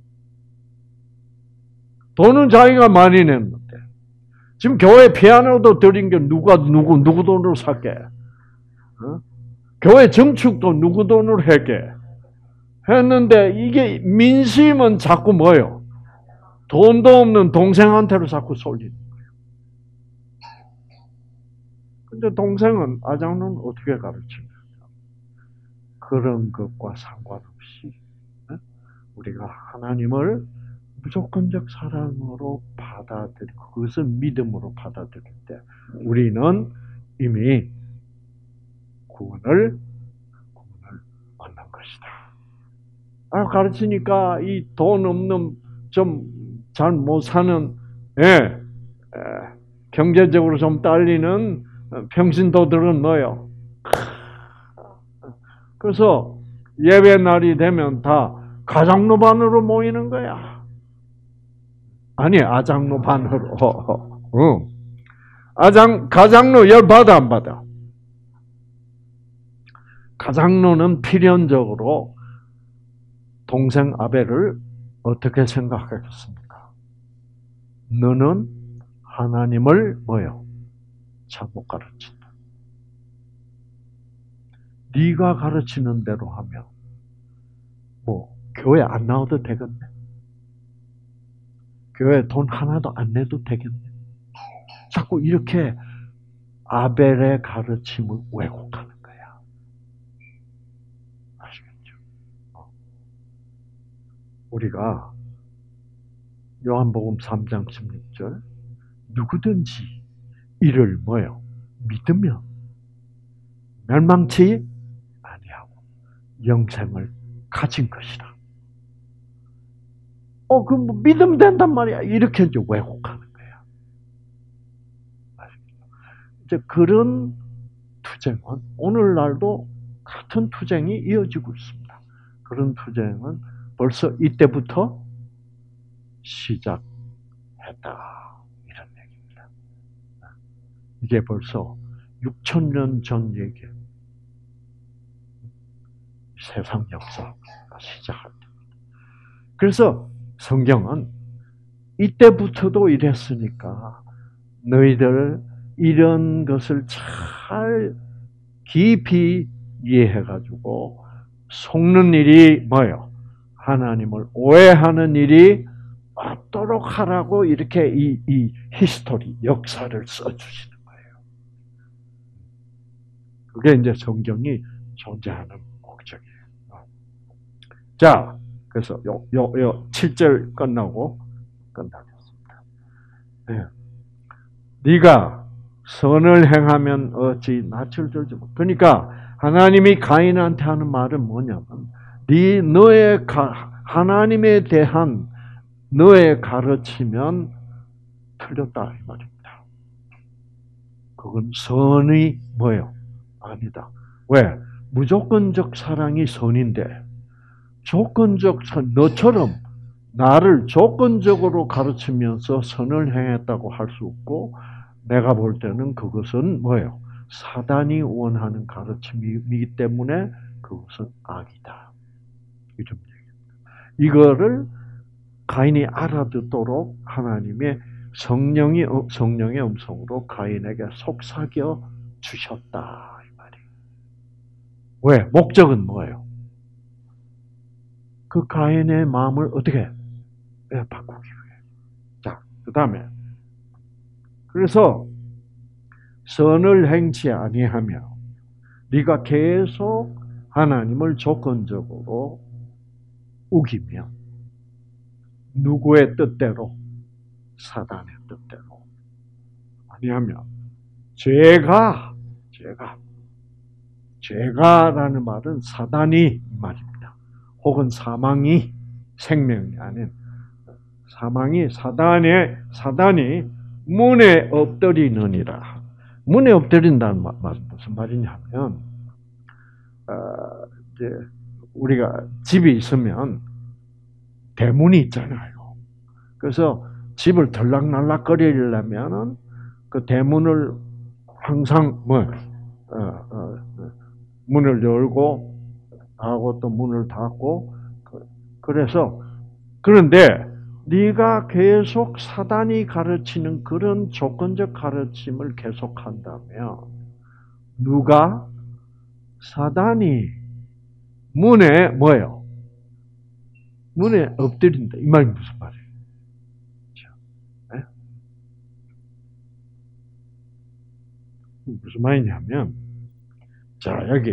돈은 자기가 많이 냈는데, 지금 교회 피아노도 드린 게 누가 누구 누구 돈으로 샀게? 어? 교회 증축도 누구 돈으로 했게? 했는데 이게 민심은 자꾸 뭐요? 돈도 없는 동생한테로 자꾸 쏠리는 거예요. 근데 동생은 아장로는 어떻게 가르치냐? 그런 것과 상관없이 우리가 하나님을 무조건적 사랑으로 받아들이고 그것을 믿음으로 받아들일 때 우리는 이미 구원을 구원을 얻는 것이다. 아, 가르치니까 이 돈 없는 좀 잘 못 사는 예, 예, 경제적으로 좀 딸리는 평신도들은 뭐요? 그래서 예배 날이 되면 다 가장로반으로 모이는 거야. 아니, 아장로반으로. 응. 아장, 가장로 열 받아, 안 받아? 가장로는 필연적으로 동생 아벨을 어떻게 생각하겠습니까? 너는 하나님을 뭐요? 잘못 가르친다. 네가 가르치는 대로 하면 뭐 교회 안 나와도 되겠네. 교회 돈 하나도 안 내도 되겠네. 자꾸 이렇게 아벨의 가르침을 왜곡하는 거야. 아시겠죠? 우리가 요한복음 삼 장 십육 절 누구든지 이를 뭐요? 믿으면 멸망치 아니하고 영생을 가진 것이다. 어, 그럼 뭐 믿으면 된단 말이야. 이렇게 이제 왜곡하는 거야. 이제 그런 투쟁은 오늘날도 같은 투쟁이 이어지고 있습니다. 그런 투쟁은 벌써 이때부터 시작했다. 이런 얘기입니다. 이게 벌써 육천 년 전 얘기예요. 세상 역사가 시작합니다. 그래서 성경은 이때부터도 이랬으니까 너희들 이런 것을 잘 깊이 이해해가지고 속는 일이 뭐예요? 하나님을 오해하는 일이 없도록 하라고 이렇게 이, 이 히스토리, 역사를 써주시는 거예요. 그게 이제 성경이 존재하는 목적이에요. 자, 그래서 요, 요, 요 칠 절 끝나고 끝나겠습니다. 네. 네가 선을 행하면 어찌 낯을 들지 못. 그러니까 하나님이 가인한테 하는 말은 뭐냐면, 네 너의 가, 하나님에 대한 너의 가르치면 틀렸다 이 말입니다. 그건 선이 뭐예요? 아니다. 왜? 무조건적 사랑이 선인데 조건적 선, 너처럼 나를 조건적으로 가르치면서 선을 행했다고 할 수 없고, 내가 볼 때는 그것은 뭐예요? 사단이 원하는 가르침이기 때문에 그것은 악이다. 이런 얘기입니다. 이거를 가인이 알아듣도록 하나님의 성령이, 성령의 음성으로 가인에게 속삭여 주셨다. 이 말이에요. 왜? 목적은 뭐예요? 그 가인의 마음을 어떻게 바꾸기 위해. 자, 그 다음에 그래서 선을 행치 아니하며 네가 계속 하나님을 조건적으로 우기며 누구의 뜻대로? 사단의 뜻대로 아니하며 죄가 죄가 죄가라는 말은 사단이 말입니다. 혹은 사망이 생명이 아닌 사망이 사단의 사단이 문에 엎드리느니라. 문에 엎드린다는 말은 무슨 말이냐면, 어, 이제 우리가 집이 있으면 대문이 있잖아요. 그래서 집을 들락날락거리려면은 그 대문을 항상 뭐 어, 어, 문을 열고 하고 또 문을 닫고 그래서 그런데 네가 계속 사단이 가르치는 그런 조건적 가르침을 계속한다면 누가 사단이 문에 뭐예요? 문에 엎드린다. 이 말이 무슨 말이에요? 네? 무슨 말이냐면 자 여기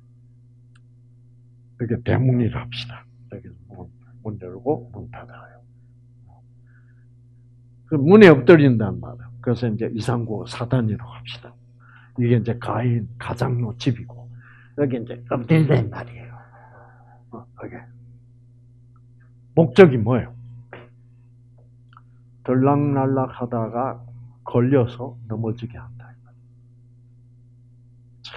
여기 대문이라 합시다. 여기 문, 문 열고 문 닫아요. 그 문에 엎드린다는 말이에요. 그래서 이제 이상구 사단이라고 합시다. 이게 이제 가인 가장로 집이고 여기 이제 엎드린다는 말이에요. 어, 여기 목적이 뭐예요? 들락날락 하다가 걸려서 넘어지게 한다. 참,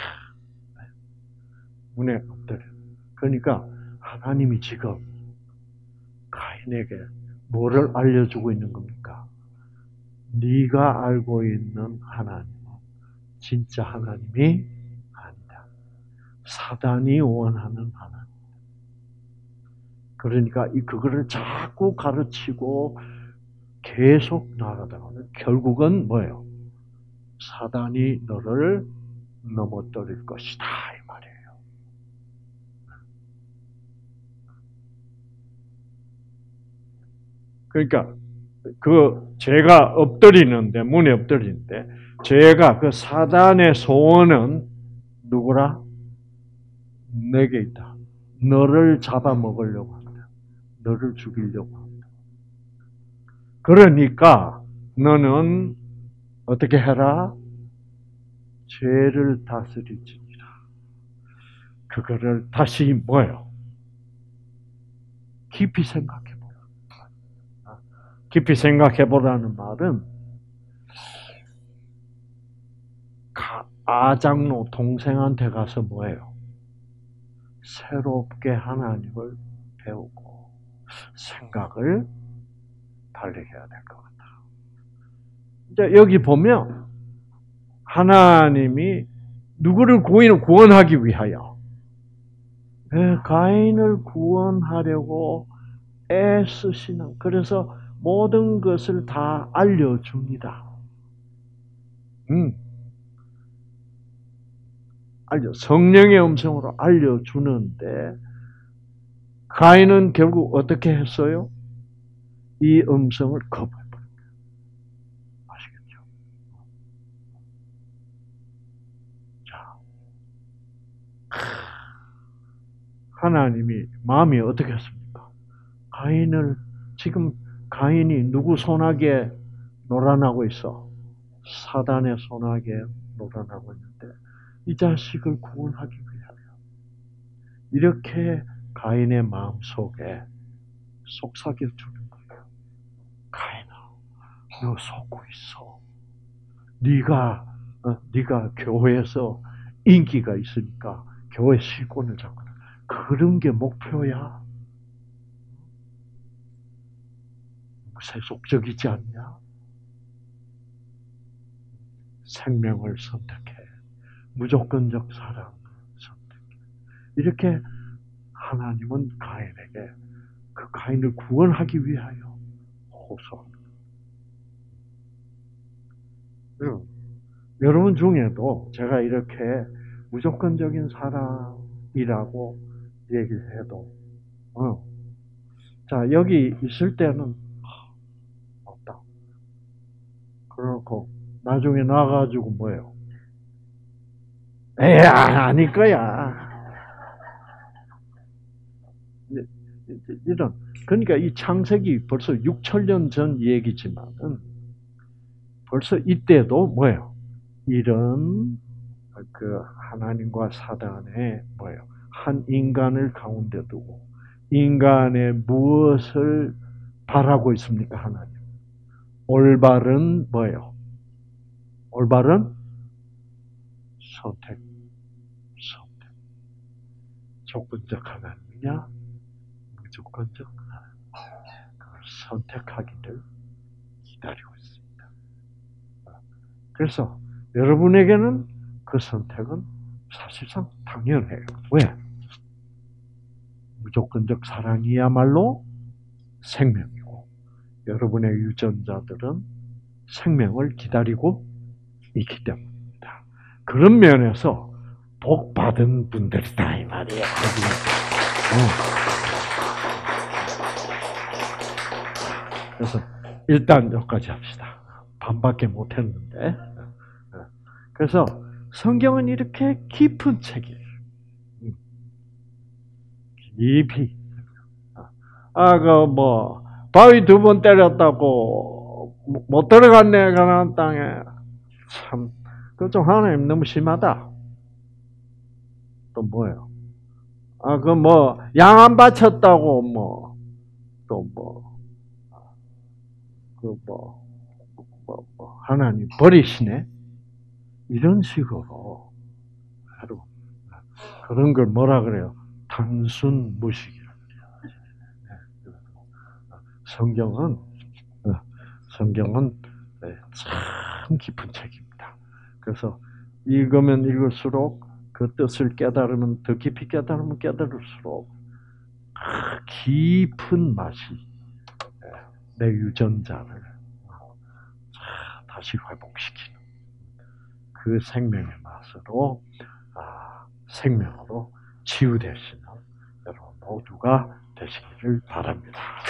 문에 엎드려. 그러니까 하나님이 지금 가인에게 뭐를 알려주고 있는 겁니까? 네가 알고 있는 하나님은 진짜 하나님이 아니다. 사단이 원하는 하나님. 그러니까 이 그거를 자꾸 가르치고 계속 나가다가는 결국은 뭐예요? 사단이 너를 넘어뜨릴 것이다 이 말이에요. 그러니까 그 죄가 엎드리는데 문에 엎드리는데 죄가 그 사단의 소원은 누구라? 내게 있다. 너를 잡아먹으려고 한다. 너를 죽이려고 한다. 그러니까 너는 어떻게 해라? 죄를 다스리지니라. 그거를 다시 뭐예요? 깊이 생각해보라. 깊이 생각해보라는 말은 아장로 동생한테 가서 뭐예요? 새롭게 하나님을 배우고 생각을 달리 해야 될 것 같아. 이제 여기 보면 하나님이 누구를 구원하기 위하여 예, 가인을 구원하려고 애쓰시는, 그래서 모든 것을 다 알려줍니다. 음, 알려, 성령의 음성으로 알려주는데, 가인은 결국 어떻게 했어요? 이 음성을 거부해버린 거예요. 아시겠죠? 자, 하나님이 마음이 어떻게 했습니까? 가인을, 지금 가인이 누구 손아귀에 놀아나고 있어? 사단의 손아귀에 놀아나고 있는데, 이 자식을 구원하기 위하여 이렇게 가인의 마음 속에 속삭여 주는 거예요. 가인아, 너 속고 있어. 네가 어, 네가 교회에서 인기가 있으니까 교회 시권을 잡거든. 그런 게 목표야. 세속적이지 않냐? 생명을 선택해. 무조건적 사랑을 선택해. 이렇게 하나님은 가인에게 그 가인을 구원하기 위하여 호소합니다. 여러분 중에도 제가 이렇게 무조건적인 사랑이라고 얘기를 해도, 어, 자, 여기 있을 때는 없다. 그렇고, 나중에 나가가지고 뭐예요? 에이, 아닐 거야. 이런, 그러니까 이 창세기 벌써 육천 년 전 얘기지만은, 벌써 이때도 뭐예요? 이런, 그, 하나님과 사단의 뭐예요? 한 인간을 가운데 두고, 인간의 무엇을 바라고 있습니까, 하나님? 올바른 뭐예요? 올바른 선택, 선택. 조건적 하나님이냐? 무조건적 하나님. 그걸 선택하기를 기다리고 있습니다. 그래서 여러분에게는 그 선택은 사실상 당연해요. 왜? 무조건적 사랑이야말로 생명이고, 여러분의 유전자들은 생명을 기다리고 있기 때문입니다. 그런 면에서 복 받은 분들이다 이 말이에요. 그래서 일단 여기까지 합시다. 반밖에 못했는데. 그래서 성경은 이렇게 깊은 책이에요. 깊이. 아, 그 뭐 바위 두 번 때렸다고 못 들어갔네 가나안 땅에. 참, 그 좀 하나님 너무 심하다. 또 뭐예요? 아, 그 뭐 양 안 바쳤다고 뭐 또 뭐 그 뭐 뭐, 뭐 하나님 버리시네. 이런 식으로 여러분 그런 걸 뭐라 그래요? 단순 무식이라고 그래요. 성경은 성경은 참 깊은 책입니다. 그래서 읽으면 읽을수록 그 뜻을 깨달으면 더 깊이 깨달으면 깨달을수록 깊은 맛이 내 유전자를 다시 회복시키는 그 생명의 맛으로 아, 생명으로 치유되시는 여러분 모두가 되시기를 바랍니다.